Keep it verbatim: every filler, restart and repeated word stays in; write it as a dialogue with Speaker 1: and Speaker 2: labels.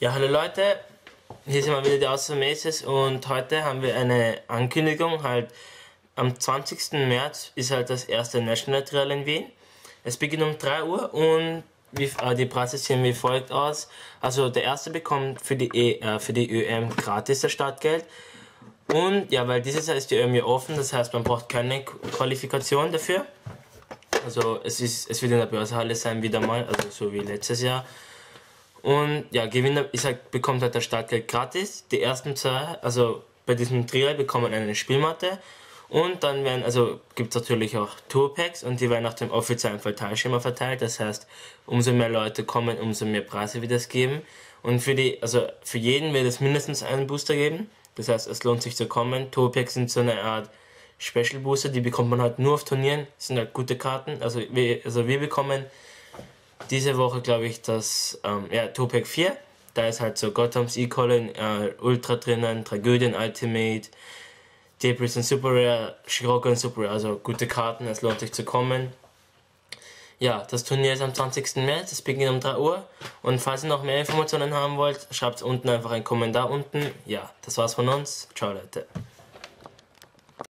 Speaker 1: Ja, hallo Leute, hier sind wir wieder die Awesome Aces und heute haben wir eine Ankündigung. Halt am zwanzigsten März ist halt das erste National Trial in Wien. Es beginnt um drei Uhr und wie, äh, die Preise sehen wie folgt aus. Also der erste bekommt für die, e, äh, für die Ö M gratis das Startgeld. Und ja, weil dieses Jahr ist die Ö M ja offen, das heißt man braucht keine Qualifikation dafür. Also es, ist, es wird in der Börsehalle sein wieder mal, also so wie letztes Jahr. Und ja, Gewinner ist halt, bekommt halt das Startgeld gratis. Die ersten zwei, also bei diesem Trial bekommen eine Spielmatte. Und dann werden, also gibt es natürlich auch Tourpacks und die werden nach dem offiziellen Verteilschema verteilt. Das heißt, umso mehr Leute kommen, umso mehr Preise wird es geben. Und für die, also für jeden wird es mindestens einen Booster geben. Das heißt, es lohnt sich zu kommen. Tourpacks sind so eine Art Special Booster, die bekommt man halt nur auf Turnieren. Das sind halt gute Karten. Also wir, also wir bekommen diese Woche, glaube ich, das ähm, ja, Tourpack vier. Da ist halt so Gotham's E-Colin, äh, Ultra drinnen, Tragödien Ultimate, Debris und Super Rare, Scirocco und Super Rare, also gute Karten, es lohnt sich zu kommen. Ja, das Turnier ist am zwanzigsten März, es beginnt um drei Uhr. Und falls ihr noch mehr Informationen haben wollt, schreibt unten einfach einen Kommentar unten. Ja, das war's von uns. Ciao Leute.